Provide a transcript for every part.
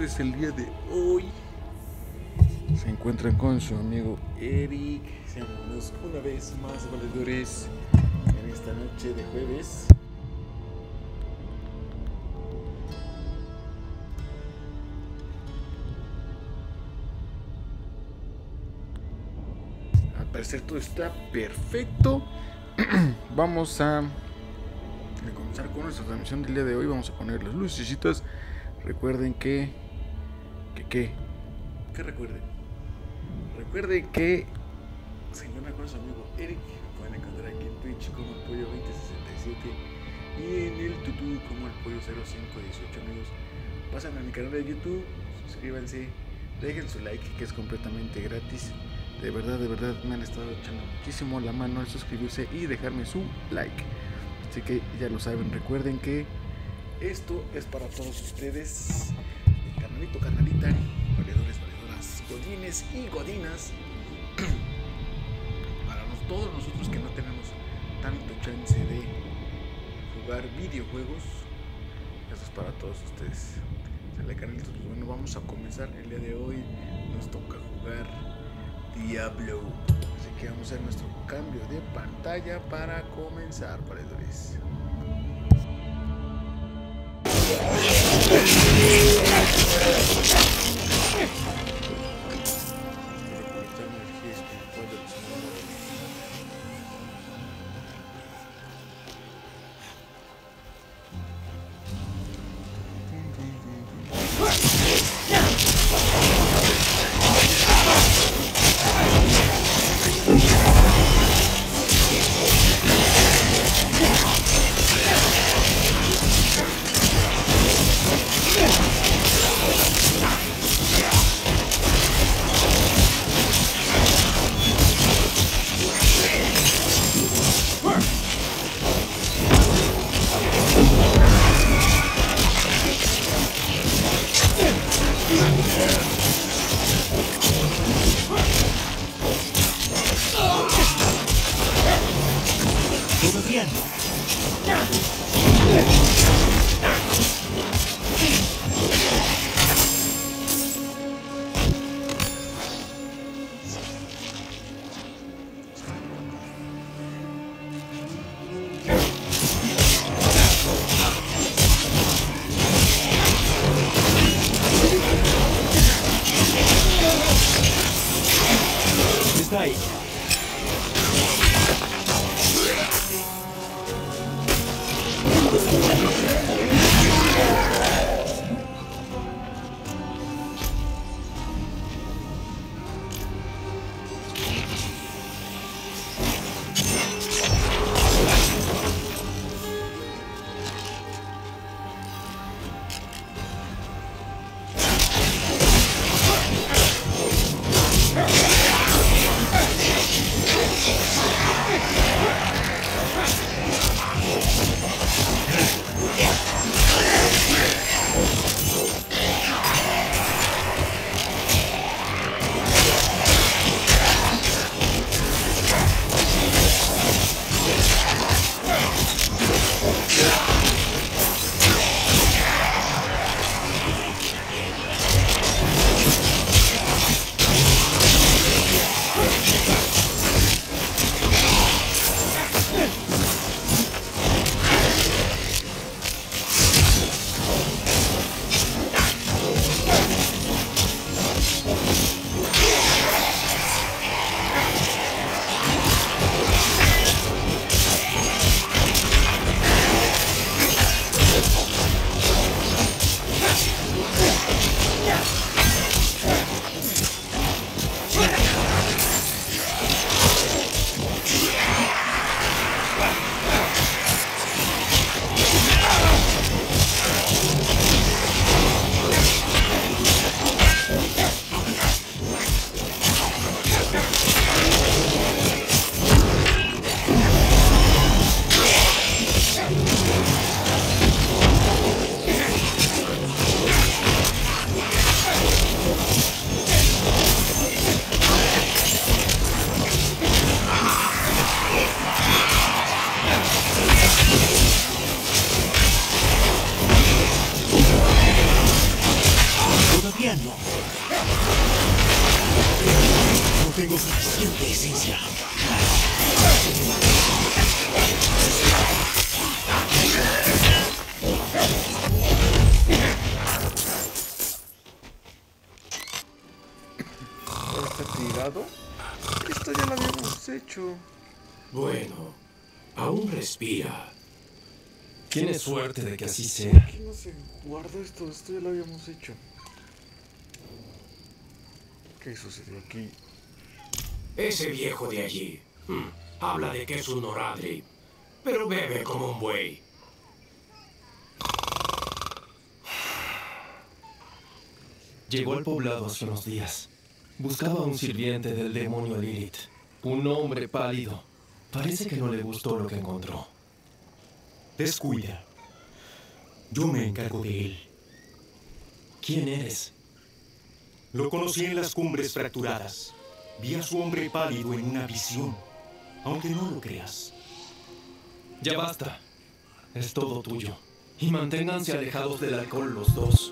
ustedes el día de hoy. Se encuentran con su amigo Eric. Seamos una vez más valedores en esta noche de jueves. Al parecer todo está perfecto. Vamos a comenzar con nuestra transmisión del día de hoy. Vamos a poner las lucecitas. Recuerden que recuerden que si no me acuerdo su amigo Eric, me pueden encontrar aquí en Twitch como el pollo 2067 y en el YouTube como el pollo 0518. Amigos, pasan a mi canal de YouTube, suscríbanse, dejen su like que es completamente gratis. De verdad me han estado echando muchísimo la mano al suscribirse y dejarme su like. Así que ya lo saben, recuerden que esto es para todos ustedes. Carnalito, carnalita, valedores, valedoras, godines y godinas. Para todos nosotros que no tenemos tanto chance de jugar videojuegos, esto es para todos ustedes. Sale, carnalitos, pues bueno, vamos a comenzar el día de hoy. Nos toca jugar Diablo. Así que vamos a hacer nuestro cambio de pantalla para comenzar, valedores. Está ahí. hecho. Bueno, aún respira. Tienes suerte de que así sea. ¿Por qué no se guardó esto? Esto ya lo habíamos hecho. ¿Qué sucedió aquí? Ese viejo de allí habla de que es un Noradri, pero bebe como un buey. Llegó al poblado hace unos días. Buscaba a un sirviente del demonio Lilith. Un hombre pálido. Parece que no le gustó lo que encontró. Descuida. Yo me encargo de él. ¿Quién eres? Lo conocí en las cumbres fracturadas. Vi a su hombre pálido en una visión, aunque no lo creas. Ya basta. Es todo tuyo. Y manténganse alejados del alcohol los dos.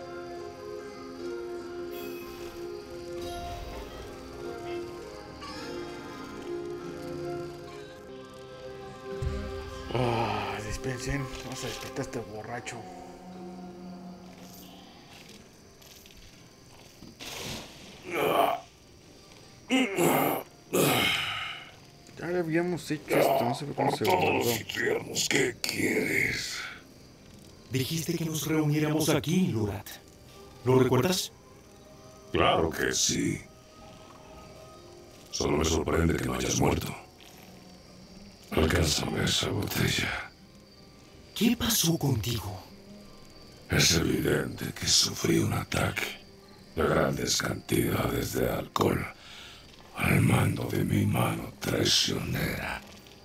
Dispensen, vamos a despertar a este borracho. Ya habíamos hecho esto, no sé por qué no se guardó. ¿Qué quieres? Dijiste que nos reuniéramos aquí, Lurat. ¿Lo recuerdas? Claro que sí. Solo me sorprende que no hayas muerto. Alcánzame esa botella. ¿Qué pasó contigo? Es evidente que sufrí un ataque de grandes cantidades de alcohol al mando de mi mano traicionera.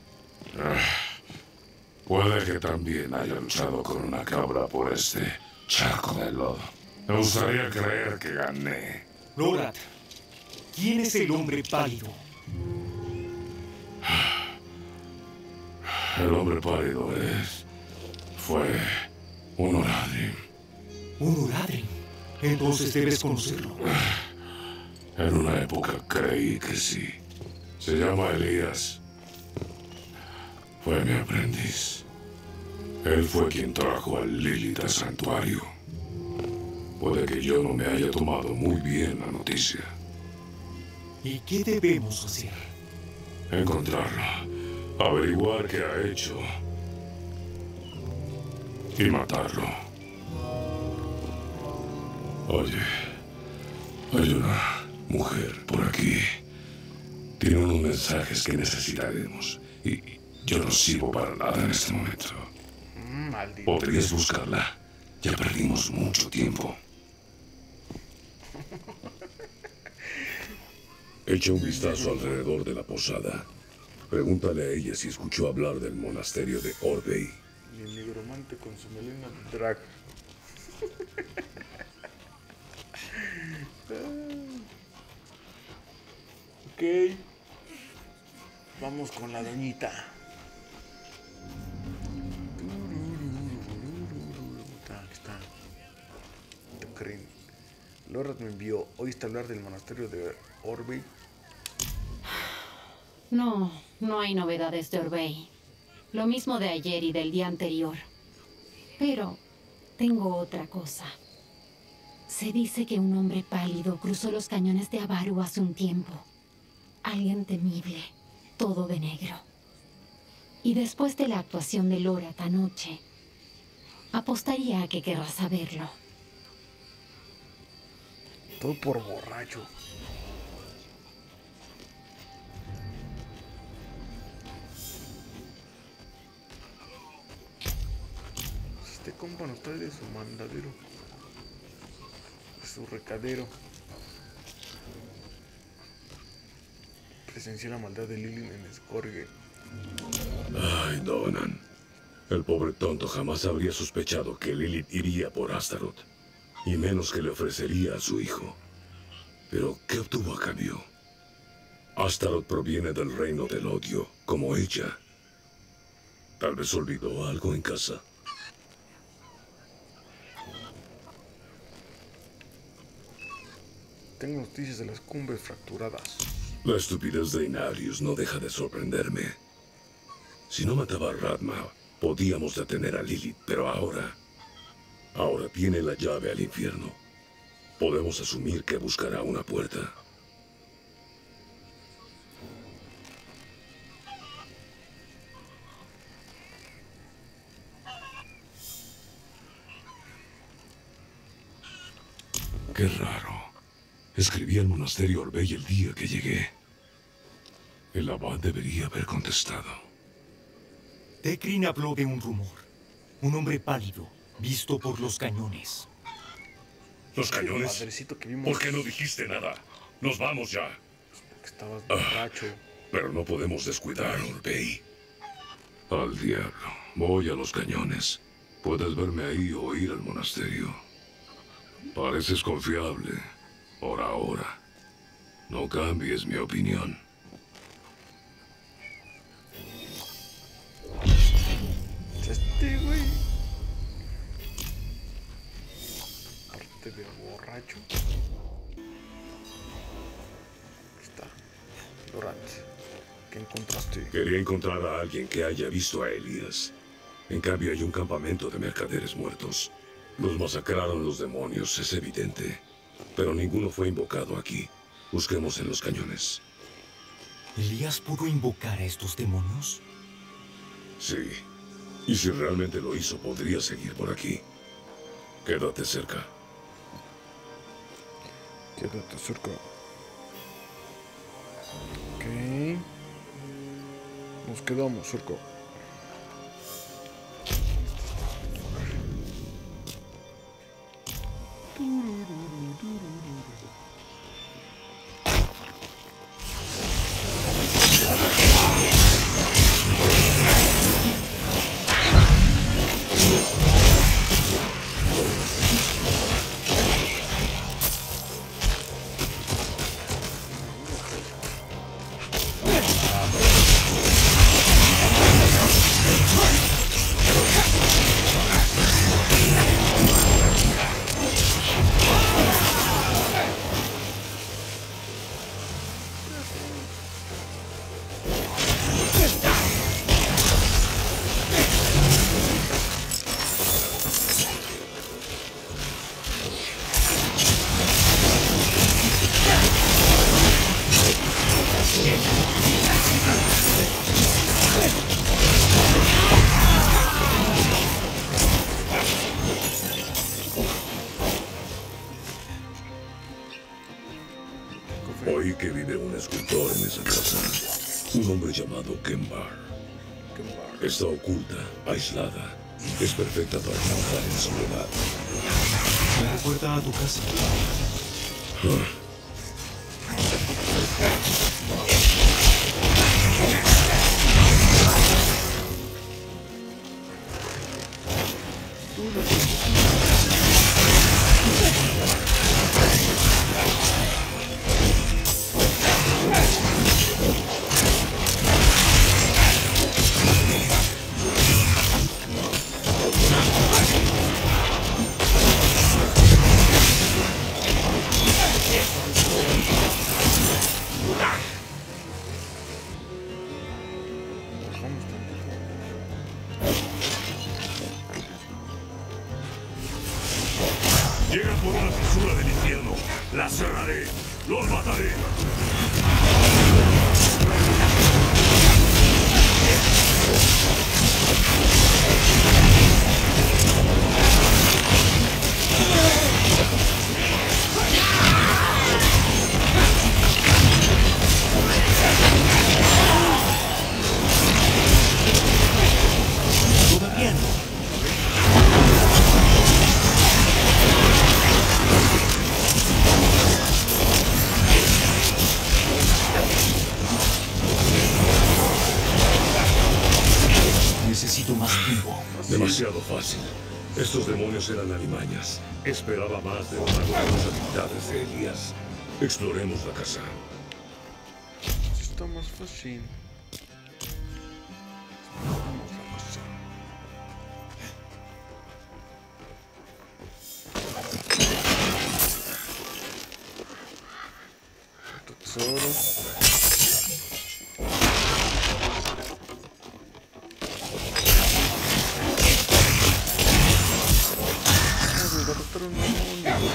Puede que también haya luchado con una cabra por este charco de lodo. Me gustaría creer que gané. Lurat, ¿quién es el hombre pálido? El hombre pálido fue un Noradri. ¿Un Uradrin? Entonces debes conocerlo. En una época creí que sí. Se llama Elías. Fue mi aprendiz. Él fue quien trajo a Lilith al santuario. Puede que yo no me haya tomado muy bien la noticia. ¿Y qué debemos hacer? Encontrarla, averiguar qué ha hecho y matarlo. Oye, hay una mujer por aquí. Tiene unos mensajes que necesitaremos y yo no sirvo para nada en este momento. Maldito. ¿Podrías buscarla? Ya perdimos mucho tiempo. Echa un vistazo alrededor de la posada. Pregúntale a ella si escuchó hablar del monasterio de Orvey. Y el nigromante con su melena de drag. Ok. Vamos con la doñita. Aquí está. Tocrin. Lorat me envió. ¿Oíste hablar del monasterio de Orvey? No, no hay novedades de Orvey. Lo mismo de ayer y del día anterior. Pero tengo otra cosa. Se dice que un hombre pálido cruzó los cañones de Avaru hace un tiempo. Alguien temible, todo de negro. Y después de la actuación de Lorat anoche, apostaría a que querrás saberlo. Todo por borracho. Este compa nos trae de su mandadero, de su recadero. Presencié la maldad de Lilith en Skorge. Ay, Donan. El pobre tonto jamás habría sospechado que Lilith iría por Astaroth. Y menos que le ofrecería a su hijo. Pero, ¿qué obtuvo a cambio? Astaroth proviene del reino del odio, como ella. Tal vez olvidó algo en casa. Tengo noticias de las cumbres fracturadas. La estupidez de Inarius no deja de sorprenderme. Si no mataba a Radma, podíamos detener a Lilith, pero ahora tiene la llave al infierno. Podemos asumir que buscará una puerta. qué raro. Escribí al monasterio Orbey el día que llegué. El abad debería haber contestado. Tekrin habló de un rumor. Un hombre pálido, visto por los cañones. ¿Los cañones? Padrecito que vimos. ¿Por qué no dijiste nada? Nos vamos ya. Que estabas borracho. Pero no podemos descuidar, Orbey. Al diablo. Voy a los cañones. Puedes verme ahí o ir al monasterio. Pareces confiable. Por ahora. No cambies mi opinión. Güey. Aparte de borracho. Ahí está. Durant. ¿Qué encontraste? Quería encontrar a alguien que haya visto a Elías. En cambio hay un campamento de mercaderes muertos. Los masacraron los demonios, es evidente. Pero ninguno fue invocado aquí. Busquemos en los cañones. ¿Elías pudo invocar a estos demonios? Sí. Y si realmente lo hizo, podría seguir por aquí. Quédate cerca. Quédate cerca. Ok. Nos quedamos cerca. Oí que vive un escultor en esa casa. Un hombre llamado Kembar. Está oculta, aislada. Es perfecta para trabajar en soledad. Me recuerda a tu casa. Llegan por una fisura del infierno. La cerraré. Los mataré. Todavía no. Necesito más tiempo. Demasiado fácil. Estos demonios eran alimañas. Esperaba más de una de las habilidades de Elías. Exploremos la casa. Está más fácil. Vamos a casa. Tesoro. Derrotar a un demonio.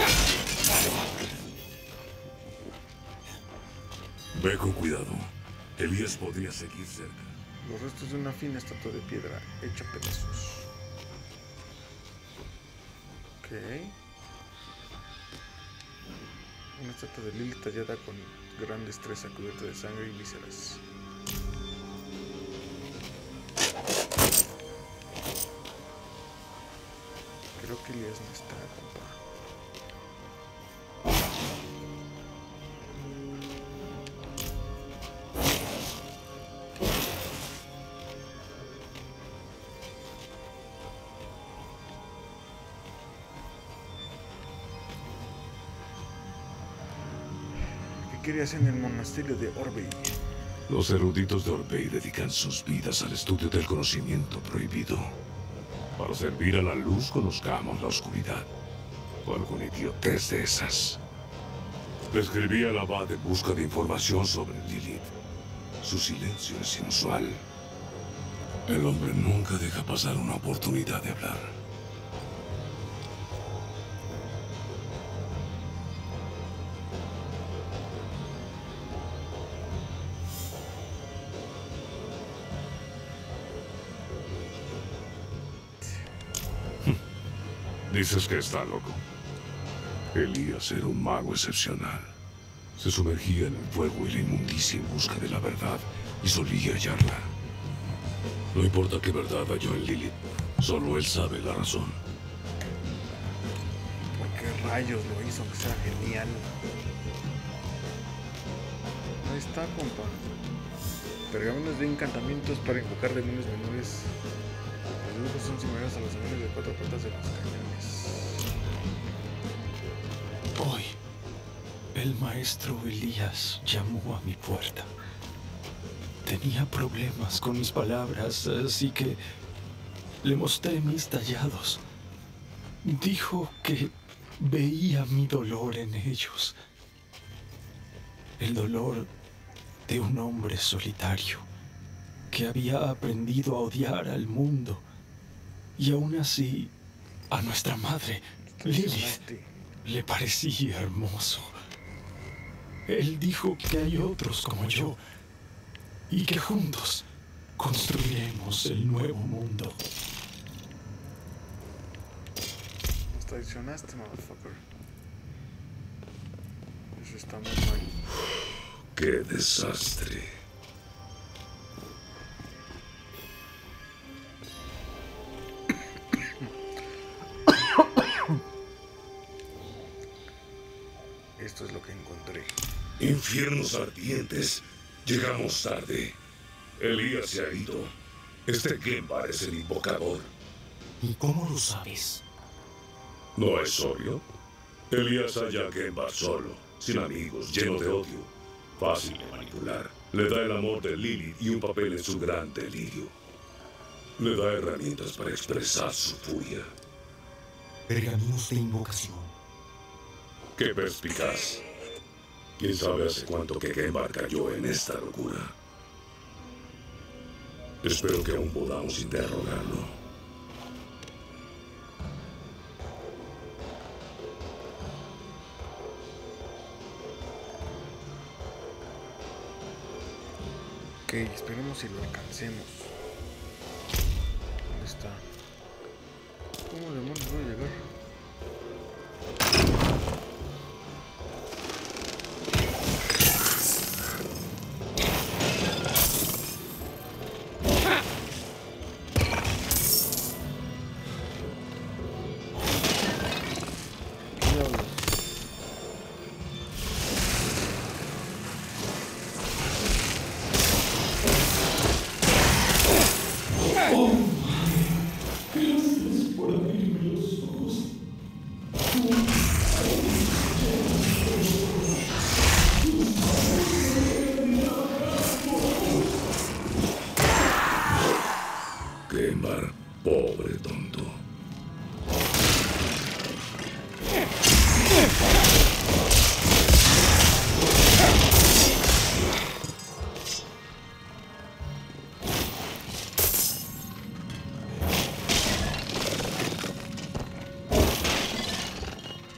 Ve con cuidado. Elías podría seguir cerca. Los restos de una fina estatua de piedra hecha pedazos. Ok. Una estatua de Lilith tallada con gran destreza, cubierta de sangre y vísceras. Creo que Elías no está, compa. ¿Qué querías en el monasterio de Orbey? Los eruditos de Orbey dedican sus vidas al estudio del conocimiento prohibido. Para servir a la luz conozcamos la oscuridad. O alguna idiotez de esas. Le escribí al abad en busca de información sobre Lilith. Su silencio es inusual. El hombre nunca deja pasar una oportunidad de hablar. Dices que está loco. Elías era un mago excepcional. Se sumergía en el fuego y la inmundicia en busca de la verdad y solía hallarla. No importa qué verdad halló en Lilith, solo él sabe la razón. ¿Por qué rayos lo hizo? Que sea genial. Ahí está, compa. Pergaminos de encantamientos para invocar demonios menores. Los dibujos son similares a los demonios de 4 patas de los cañones. Hoy, el maestro Elías llamó a mi puerta. Tenía problemas con mis palabras, así que le mostré mis tallados. Dijo que veía mi dolor en ellos. El dolor de un hombre solitario que había aprendido a odiar al mundo y aún así a nuestra madre, Lilith, le parecía hermoso. Él dijo que hay otros como yo y que juntos construiremos el nuevo mundo. Nos traicionaste, motherfucker. Eso está muy mal. ¡Qué desastre! Esto es lo que encontré. Infiernos ardientes. Llegamos tarde. Elías se ha ido. Este Genvar es el invocador. ¿Y cómo lo sabes? ¿No es obvio? Elías halla a Genvar solo, sin amigos, lleno de odio. Fácil de manipular. Le da el amor de Lilith y un papel en su gran delirio. Le da herramientas para expresar su furia. Pergaminos de invocación. ¡Qué perspicaz! ¿Quién sabe hace cuánto que Genvar cayó en esta locura? Espero que aún podamos interrogarlo. Ok, esperemos si lo alcancemos. ¿Dónde está? ¿Cómo demonios voy a llegar? Genvar, pobre tonto.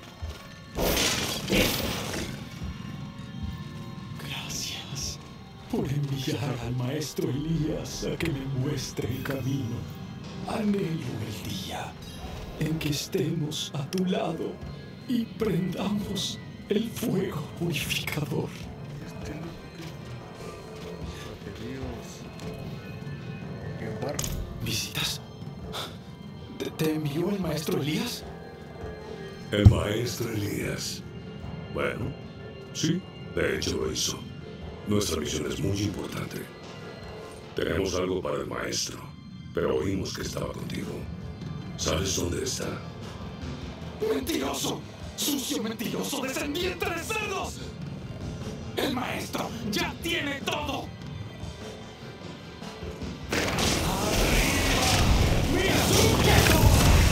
Gracias. por enviar al maestro Elías a que me muestre el camino. Anhelo el día en que estemos a tu lado y prendamos el fuego purificador. ¿Visitas? ¿Te envió el maestro Elías? El maestro Elías. Bueno, sí, de hecho lo hizo. Nuestra misión es muy importante. Tenemos algo para el maestro, pero oímos que estaba contigo. ¿Sabes dónde está? ¡Mentiroso! ¡Sucio mentiroso! ¡Descendiente de cerdos! ¡El maestro ya tiene todo! ¡Mira sujeto!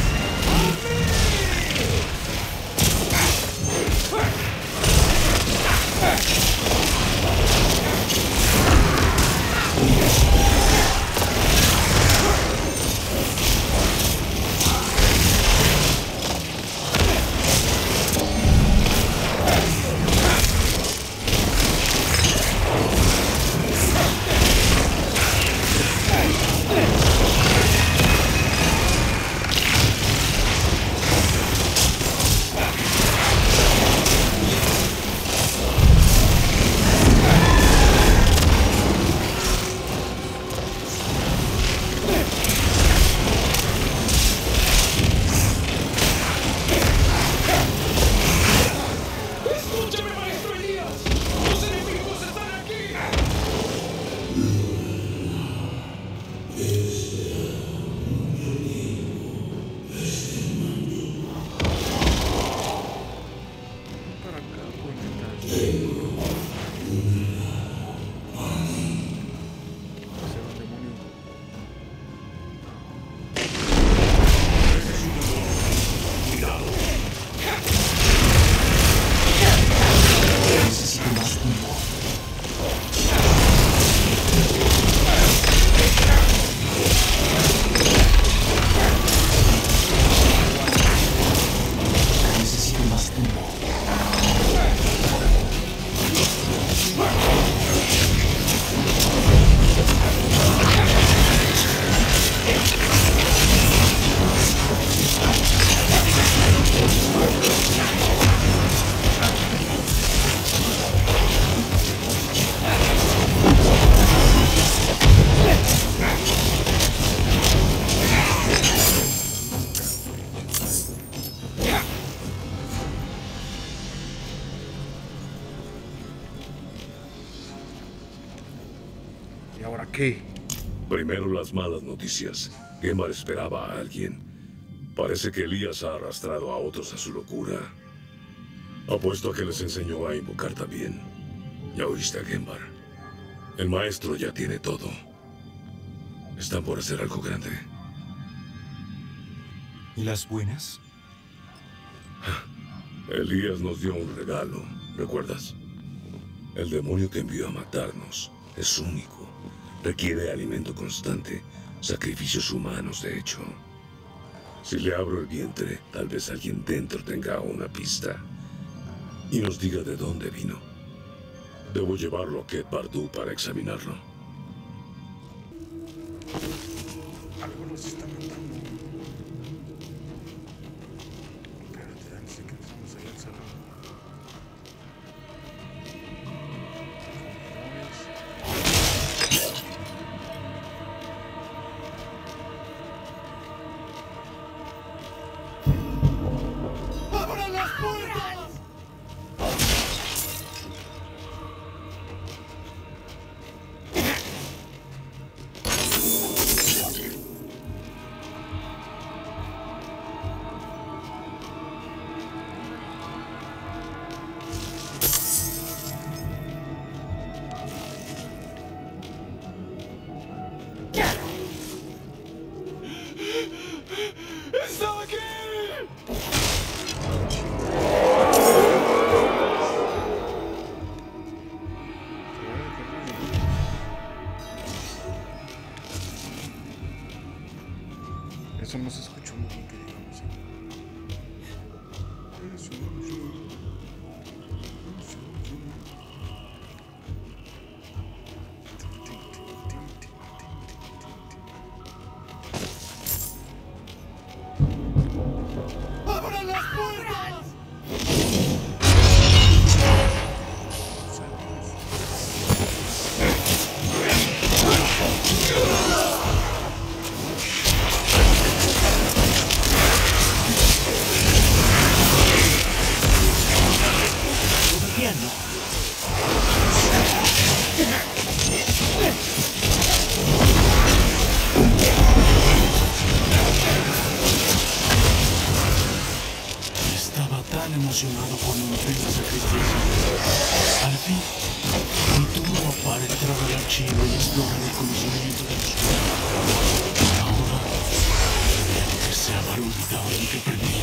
¿Y ahora qué? Primero las malas noticias. Gembar esperaba a alguien. Parece que Elías ha arrastrado a otros a su locura. Apuesto a que les enseñó a invocar también. Ya oíste a Gembar. El maestro ya tiene todo. Están por hacer algo grande. ¿Y las buenas? Elías nos dio un regalo, ¿recuerdas? El demonio que envió a matarnos es único. Requiere alimento constante, sacrificios humanos, de hecho. Si le abro el vientre, tal vez alguien dentro tenga una pista y nos diga de dónde vino. Debo llevarlo a Ket Bardu para examinarlo. Algo nos está mandando. Espérate, dale, sí que estamos allá al salón. ¡Abran las puertas! ¡Estaba aquí! Eso no se escuchó muy bien que digamos. Estaba tan emocionado cuando entré en la sacrificio. Al fin, mi turno para entrar al archivo y explorar el conocimiento de los cuerpos. Ahora, que se habrá olvidado lo que aprendí.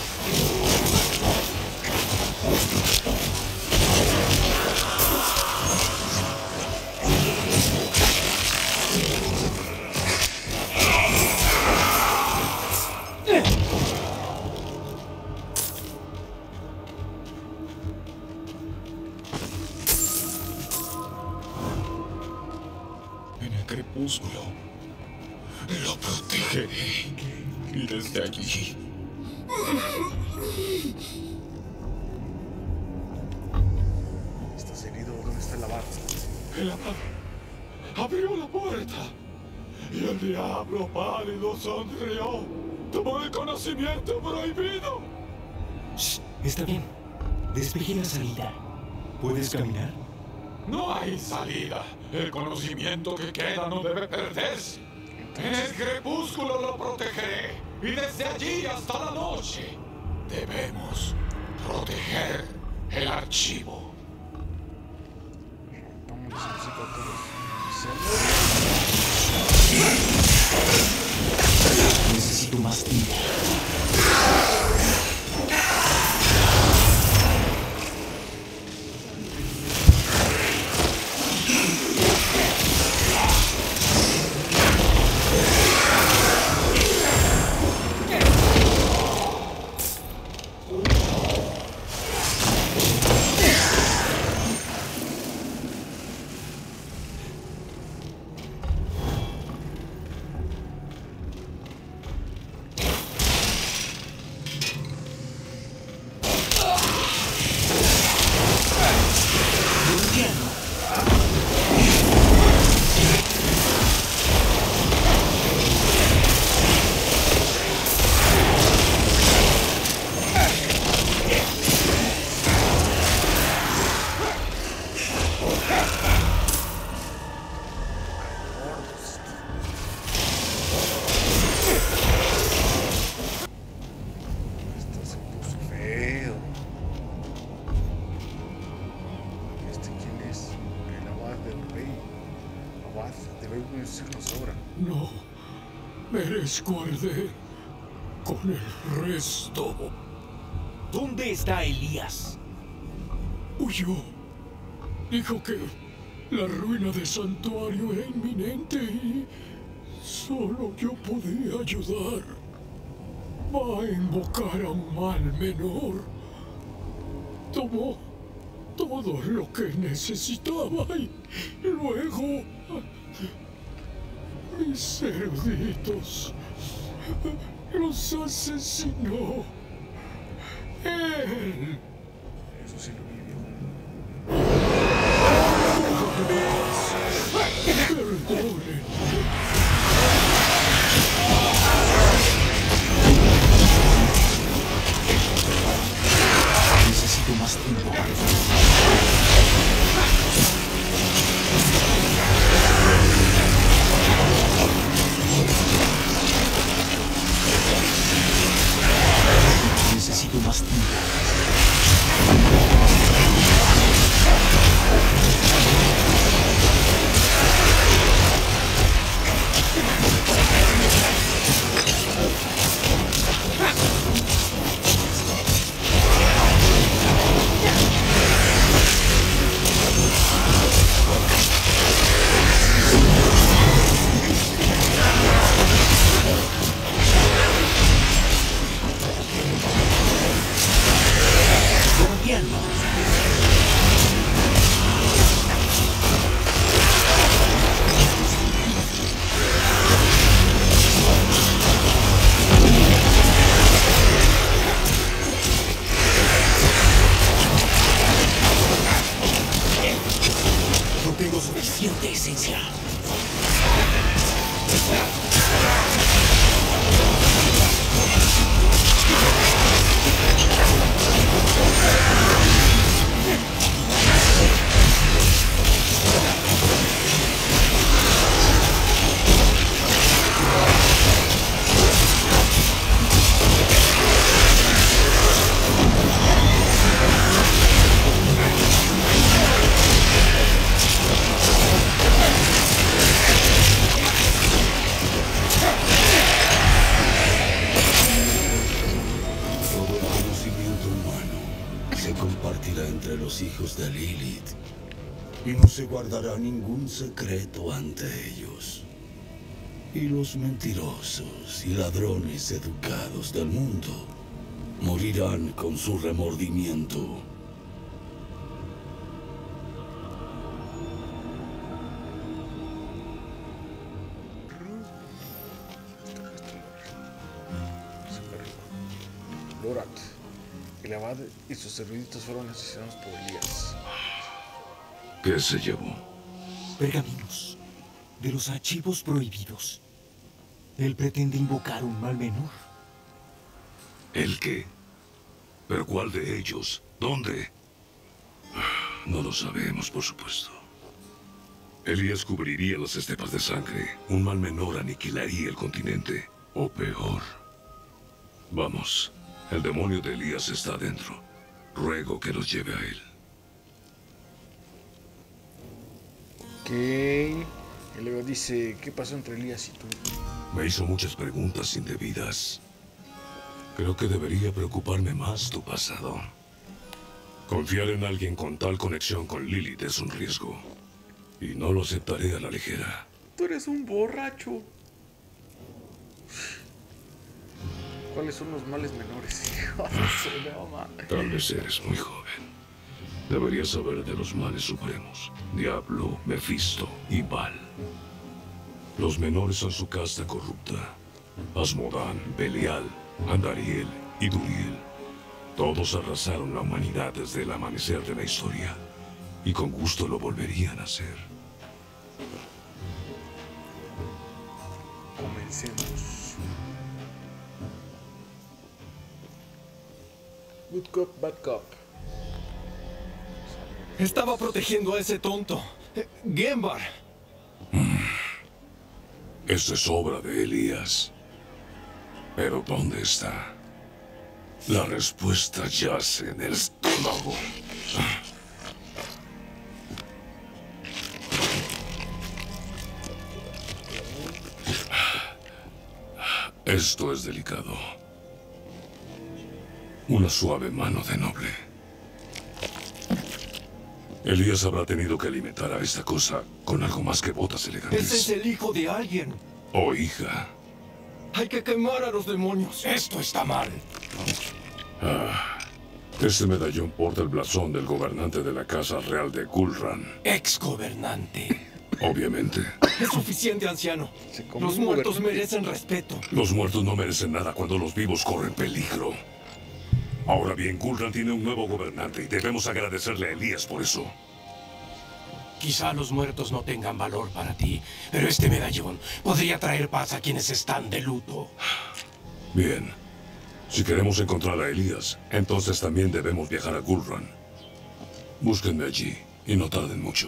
En el crepúsculo lo protegeré. Y desde allí ¿Estás herido? ¿Dónde está el abad? El abad abrió la puerta y el diablo pálido sonrió. Tomó el conocimiento prohibido. Shh, está bien. Despeje la salida. ¿Puedes caminar? No hay salida. El conocimiento que queda no debe perderse. En el crepúsculo lo protegeré. Y desde allí hasta la noche debemos proteger el archivo. Vamos a música a todos. Necesito más tiempo. Esto se puso feo. ¿Quién es? El abad del rey. Abad, debe decirnos ahora. No merezco arder con el resto. ¿Dónde está Elías? Huyó. Dijo que la ruina del santuario era inminente y solo yo podía ayudar. Va a invocar a un mal menor. Tomó todo lo que necesitaba y luego mis eruditos los asesinó. Él. Eso sí lo vivió. Perdonen. Necesito más tiempo para necesito más tiempo. resistencia. Entre los hijos de Lilith y no se guardará ningún secreto ante ellos. Y los mentirosos y ladrones educados del mundo morirán con su remordimiento. Lorath, el abad y sus eruditos fueron asesinados por Elías. ¿Qué se llevó? Pergaminos de los archivos prohibidos. Él pretende invocar un mal menor. ¿El qué? ¿Pero cuál de ellos? ¿Dónde? No lo sabemos, por supuesto. Elías cubriría las estepas de sangre. Un mal menor aniquilaría el continente. O peor. Vamos. El demonio de Elías está adentro. Ruego que los lleve a él. Ok. Y luego dice, ¿qué pasó entre Elías y tú? Me hizo muchas preguntas indebidas. Creo que debería preocuparme más tu pasado. Confiar en alguien con tal conexión con Lilith es un riesgo. Y no lo aceptaré a la ligera. Tú eres un borracho. ¿Cuáles son los males menores? Tal vez eres muy joven. Deberías saber de los males supremos. Diablo, Mefisto y Baal. Los menores son su casta corrupta. Asmodán, Belial, Andariel y Duriel. Todos arrasaron la humanidad desde el amanecer de la historia. Y con gusto lo volverían a hacer. Comencemos. Good cop, bad cop. Estaba protegiendo a ese tonto. Genvar. Esto es obra de Elías. Pero ¿dónde está? La respuesta yace en el estómago. Esto es delicado. Una suave mano de noble. Elías habrá tenido que alimentar a esta cosa con algo más que botas elegantes. Ese es el hijo de alguien. O hija. Hay que quemar a los demonios. Esto está mal. Este medallón porta el blasón del gobernante de la Casa Real de Gulran. Ex-gobernante. Obviamente. Es suficiente, anciano. Los muertos merecen respeto. Los muertos no merecen nada cuando los vivos corren peligro. Ahora bien, Gulran tiene un nuevo gobernante y debemos agradecerle a Elías por eso. Quizá los muertos no tengan valor para ti, pero este medallón podría traer paz a quienes están de luto. Bien. Si queremos encontrar a Elías, entonces también debemos viajar a Gulran. Búsquenme allí y no tarden mucho.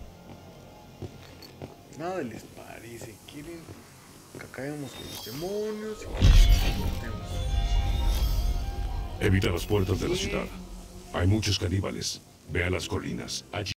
Nada les parece. Quieren que acabemos con los demonios y que los matemos. Evita las puertas de la ciudad. Hay muchos caníbales. Ve a las colinas. Allí